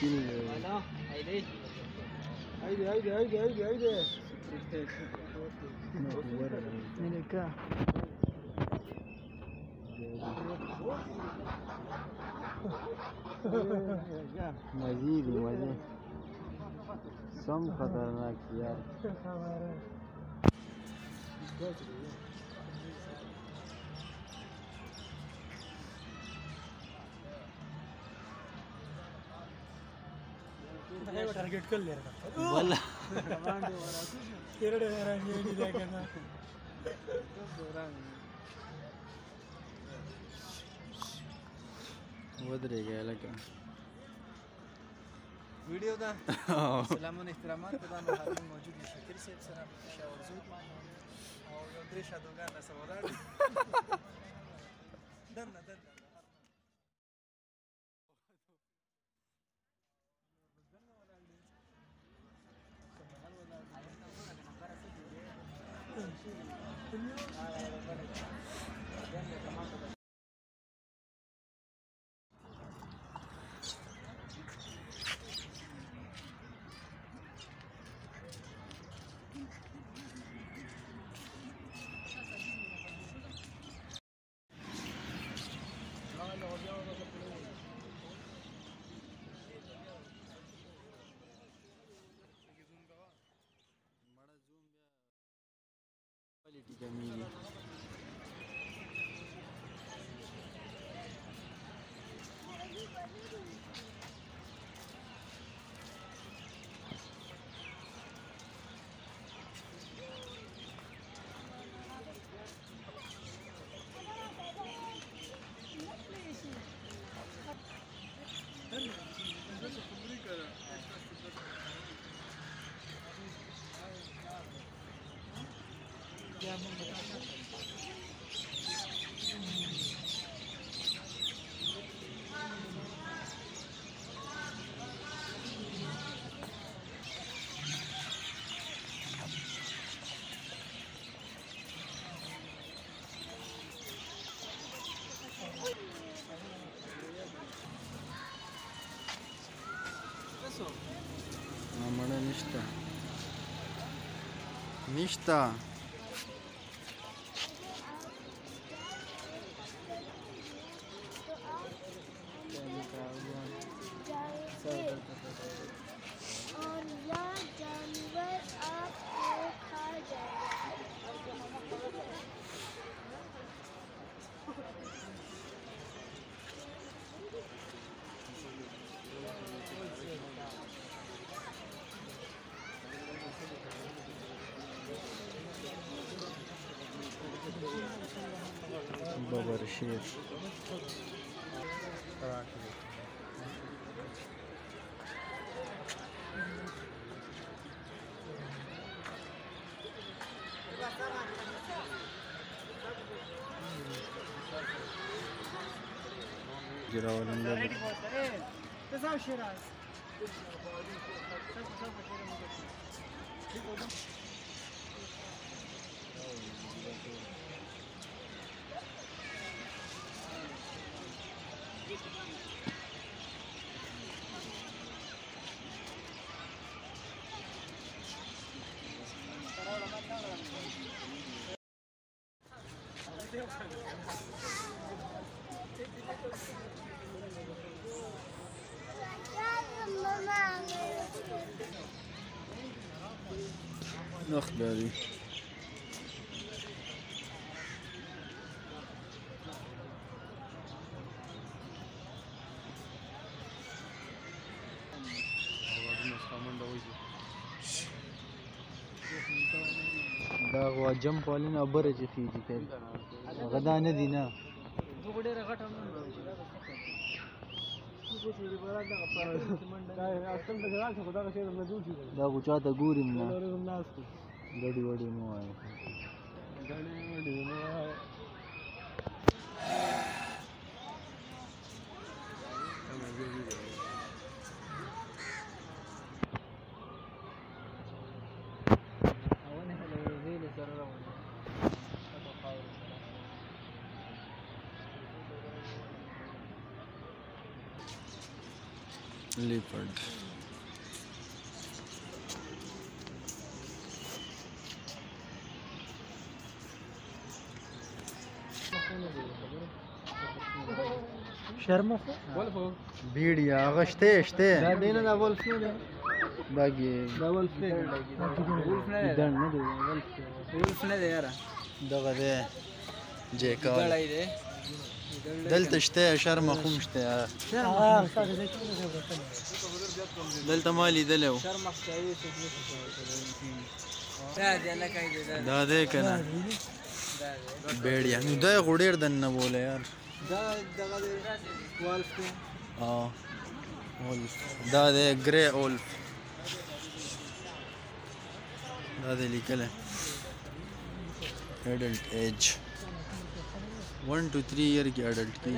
Bueno, haydi. Haydi. Mira acá. मजीद ही मजे सम खतरनाक यार टारगेट कर ले रहा बोला ودرېږه لکه ویډیو ده سلامونه احترامات په دانو حاضر موجود دي شکر صاحب سره شاورزود او یو درې شادوګان را سره ولاړ دنه क्वालिटी कमीगी मड़ा निष्ठा और यह जानवर आपको खा जाएगा। बबर शेर نخبري دا غواجم پالین او بره چې خیږي کوي هغه دا نه دي نه دا خو چاته ګورم نه ګډې وډې مه وایه leopard. شرمخ بيړیا غشته شته دا دینه دا ولف نه دی باګي دا ولف نه دی ولف نه دی دن نه دی ولف نه دی یاره دغه دی جیکال ګړای دی دلته شته شرم خوم شته دلته مالی دلو شرمخ چاوي څه دا دی نه کوي دا دې کنه بیړیا نو دا غوډیر دن نه بوله یار دا دغه والف دی اولف دا دې ګری اولف دا دې لیکل adult age 1 to 3 year की adult की